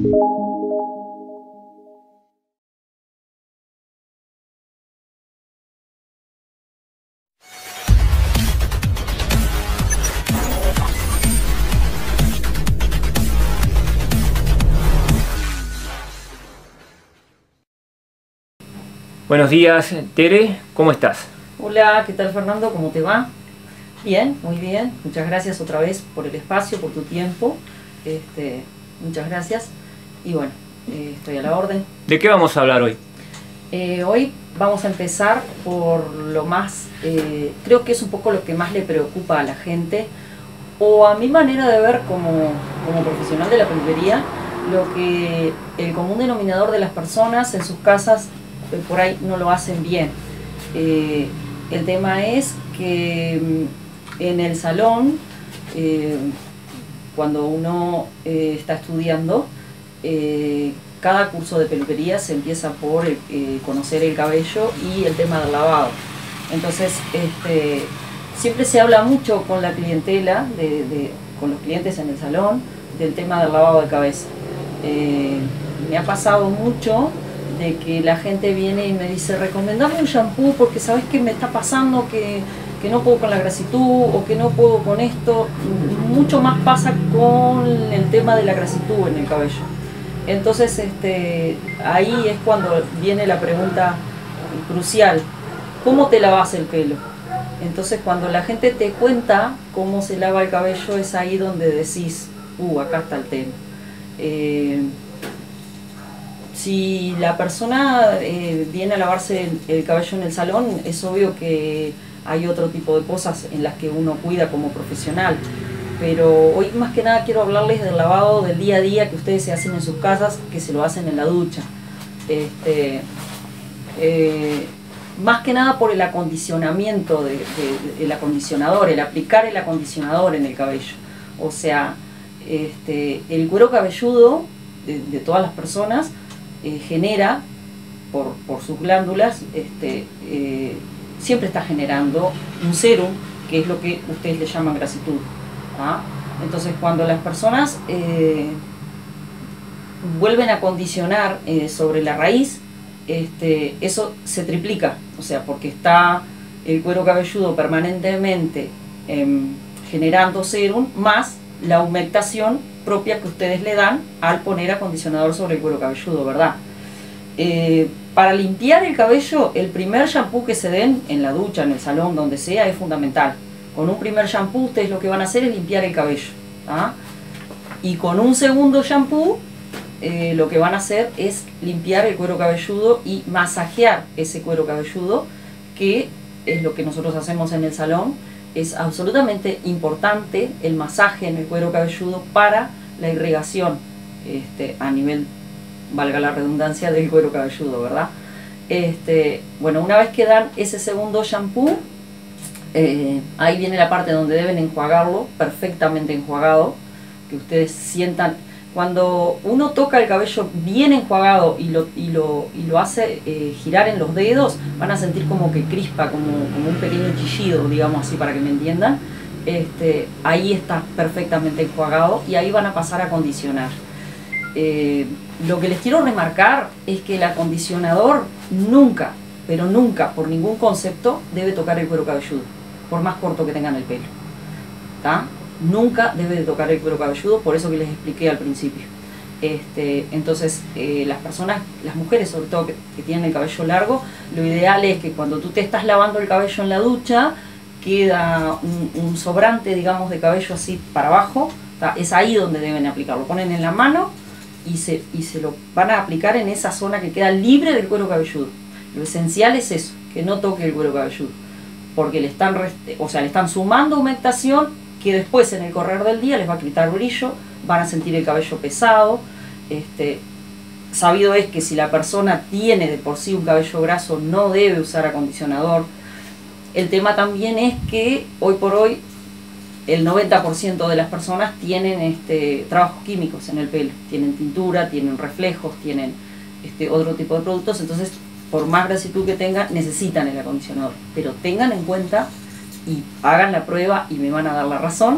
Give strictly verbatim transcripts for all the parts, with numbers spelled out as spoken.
Buenos días, Tere, ¿cómo estás? Hola, ¿qué tal, Fernando? ¿Cómo te va? Bien, muy bien. Muchas gracias otra vez por el espacio, por tu tiempo. Este, muchas gracias. Y bueno, eh, estoy a la orden. ¿De qué vamos a hablar hoy? Eh, hoy vamos a empezar por lo más, eh, creo que es un poco lo que más le preocupa a la gente, o a mi manera de ver como, como profesional de la peluquería, lo que el común denominador de las personas en sus casas eh, por ahí no lo hacen bien. Eh, el tema es que en el salón, eh, cuando uno eh, está estudiando, eh, cada curso de peluquería se empieza por eh, conocer el cabello y el tema del lavado. Entonces, este, siempre se habla mucho con la clientela, de, de, con los clientes en el salón, del tema del lavado de cabeza. Eh, me ha pasado mucho de que la gente viene y me dice, recomendame un shampoo porque sabes que me está pasando que, que no puedo con la grasitud o que no puedo con esto. Mucho más pasa con el tema de la grasitud en el cabello. Entonces este, ahí es cuando viene la pregunta crucial, ¿cómo te lavas el pelo? Entonces cuando la gente te cuenta cómo se lava el cabello es ahí donde decís, uh, acá está el tema. Eh, Si la persona eh, viene a lavarse el, el cabello en el salón, es obvio que hay otro tipo de cosas en las que uno cuida como profesional. Pero hoy más que nada quiero hablarles del lavado del día a día que ustedes se hacen en sus casas, que se lo hacen en la ducha. Este, eh, más que nada por el acondicionamiento, de, de, de, el acondicionador, el aplicar el acondicionador en el cabello. O sea, este, el cuero cabelludo de, de todas las personas Eh, genera, por, por sus glándulas, este, eh, siempre está generando un serum, que es lo que ustedes le llaman grasitud. ¿Ah? Entonces cuando las personas eh, vuelven a condicionar eh, sobre la raíz, este, eso se triplica, o sea, porque está el cuero cabelludo permanentemente eh, generando serum, más la humectación propia que ustedes le dan al poner acondicionador sobre el cuero cabelludo, ¿verdad? Eh, para limpiar el cabello, el primer shampoo que se den en la ducha, en el salón, donde sea, es fundamental. Con un primer shampoo ustedes lo que van a hacer es limpiar el cabello, ¿ah? Y con un segundo shampoo eh, lo que van a hacer es limpiar el cuero cabelludo y masajear ese cuero cabelludo, que es lo que nosotros hacemos en el salón. Es absolutamente importante el masaje en el cuero cabelludo para la irrigación este, a nivel, valga la redundancia, del cuero cabelludo, ¿verdad? Este, bueno, una vez que dan ese segundo shampoo, eh, ahí viene la parte donde deben enjuagarlo, perfectamente enjuagado, que ustedes sientan. Cuando uno toca el cabello bien enjuagado y lo, y lo, y lo hace eh, girar en los dedos, van a sentir como que crispa, como, como un pequeño chillido, digamos así, para que me entiendan. Este, ahí está perfectamente enjuagado y ahí van a pasar a acondicionar. Eh, lo que les quiero remarcar es que el acondicionador nunca, pero nunca, por ningún concepto, debe tocar el cuero cabelludo, por más corto que tengan el pelo. ¿Tá? Nunca debe de tocar el cuero cabelludo, por eso que les expliqué al principio. Este, entonces, eh, las personas, las mujeres sobre todo que, que tienen el cabello largo, lo ideal es que cuando tú te estás lavando el cabello en la ducha, queda un, un sobrante, digamos, de cabello así para abajo, ¿tá? Es ahí donde deben aplicarlo. Lo ponen en la mano y se, y se lo van a aplicar en esa zona que queda libre del cuero cabelludo. Lo esencial es eso, que no toque el cuero cabelludo, porque le están, o sea, le están sumando humectación, que después en el correr del día les va a quitar brillo, van a sentir el cabello pesado. Este, sabido es que si la persona tiene de por sí un cabello graso no debe usar acondicionador. El tema también es que hoy por hoy el noventa por ciento de las personas tienen este, trabajos químicos en el pelo, tienen tintura, tienen reflejos, tienen este, otro tipo de productos, entonces por más grasitud que tengan necesitan el acondicionador, pero tengan en cuenta y hagan la prueba y me van a dar la razón,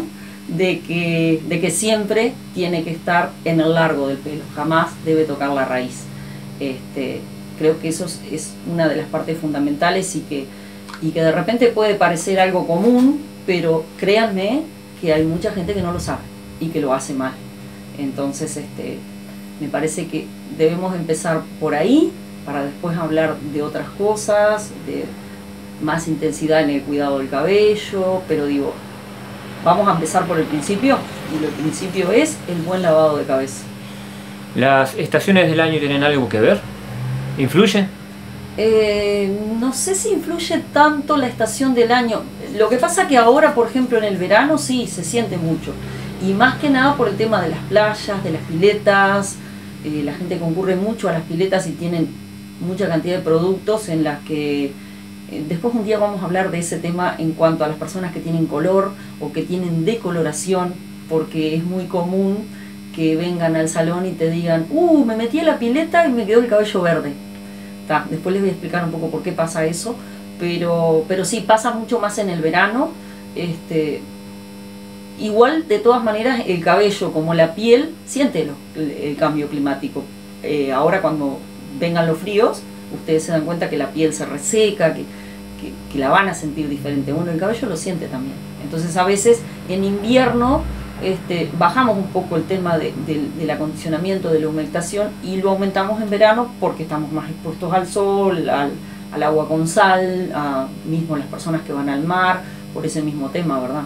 de que, de que siempre tiene que estar en el largo del pelo, jamás debe tocar la raíz. Este, creo que eso es, es una de las partes fundamentales y que, y que de repente puede parecer algo común, pero créanme que hay mucha gente que no lo sabe y que lo hace mal. Entonces este, me parece que debemos empezar por ahí para después hablar de otras cosas, de más intensidad en el cuidado del cabello, pero digo, vamos a empezar por el principio, y el principio es el buen lavado de cabeza. ¿Las estaciones del año tienen algo que ver? ¿Influyen? Eh, no sé si influye tanto la estación del año. Lo que pasa que ahora, por ejemplo, en el verano sí se siente mucho, y más que nada por el tema de las playas, de las piletas. Eh, la gente concurre mucho a las piletas y tienen mucha cantidad de productos en las que eh, después un día vamos a hablar de ese tema en cuanto a las personas que tienen color o que tienen decoloración, porque es muy común que vengan al salón y te digan, uh, me metí a la pileta y me quedó el cabello verde. Ta, después les voy a explicar un poco por qué pasa eso, pero, pero sí, pasa mucho más en el verano. Este, igual, de todas maneras, el cabello como la piel siente lo, el, el cambio climático. Eh, ahora cuando vengan los fríos, ustedes se dan cuenta que la piel se reseca, que, que, que la van a sentir diferente. Bueno, el cabello lo siente también. Entonces a veces en invierno este, bajamos un poco el tema de, de, del acondicionamiento, de la humectación, y lo aumentamos en verano porque estamos más expuestos al sol, al, al agua con sal, a mismo las personas que van al mar, por ese mismo tema, ¿verdad?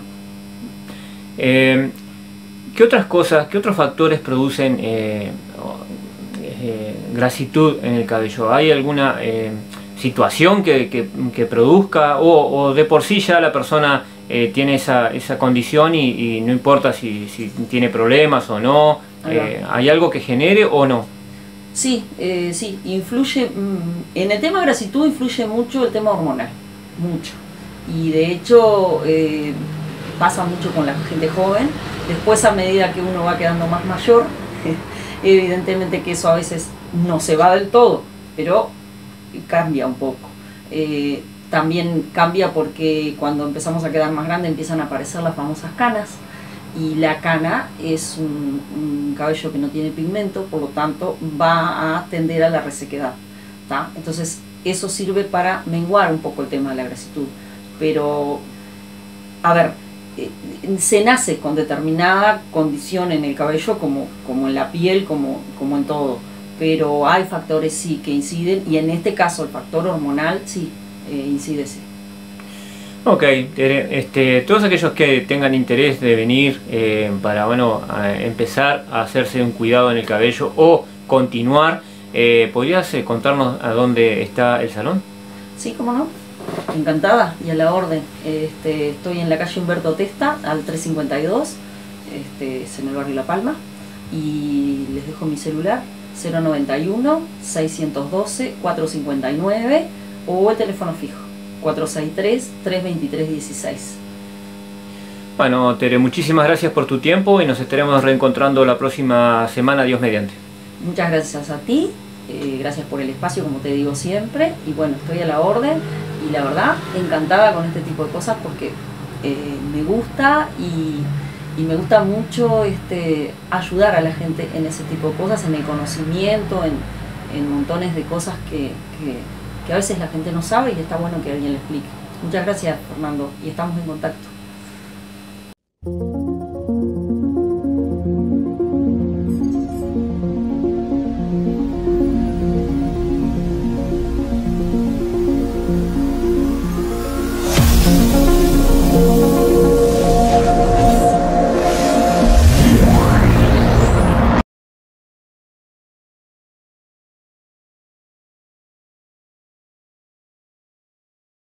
Eh, ¿Qué otras cosas, qué otros factores producen eh, eh, grasitud en el cabello? ¿Hay alguna eh, situación que, que, que produzca, o, o de por sí ya la persona eh, tiene esa, esa condición y, y no importa si, si tiene problemas o no? Eh, ¿hay algo que genere o no? Sí, eh, sí, influye, en el tema grasitud influye mucho el tema hormonal, mucho. Y de hecho eh, pasa mucho con la gente joven. Después, a medida que uno va quedando más mayor, evidentemente que eso a veces no se va del todo, pero cambia un poco. Eh, también cambia porque cuando empezamos a quedar más grandes empiezan a aparecer las famosas canas, y la cana es un, un cabello que no tiene pigmento, por lo tanto va a tender a la resequedad, ¿tá? Entonces eso sirve para menguar un poco el tema de la grasitud. Pero, a ver, eh, se nace con determinada condición en el cabello, como, como en la piel, como, como en todo, pero hay factores sí que inciden, y en este caso el factor hormonal sí eh, incide, sí. Ok, este, todos aquellos que tengan interés de venir eh, para bueno, a empezar a hacerse un cuidado en el cabello o continuar, eh, ¿podrías eh, contarnos a dónde está el salón? Sí, cómo no, encantada y a la orden. Este, estoy en la calle Humberto Testa, al trescientos cincuenta y dos, este, es en el barrio La Palma, y les dejo mi celular, cero noventa y uno, seiscientos doce, cuatrocientos cincuenta y nueve, o el teléfono fijo, cuatro seis tres, tres dos tres, uno seis. Bueno, Tere, muchísimas gracias por tu tiempo y nos estaremos reencontrando la próxima semana, Dios mediante. Muchas gracias a ti, eh, gracias por el espacio, como te digo siempre, y bueno, estoy a la orden, y la verdad, encantada con este tipo de cosas porque eh, me gusta y, y me gusta mucho este, ayudar a la gente en ese tipo de cosas, en el conocimiento, en, en montones de cosas que, que, que a veces la gente no sabe y está bueno que alguien le explique. Muchas gracias, Fernando, y estamos en contacto.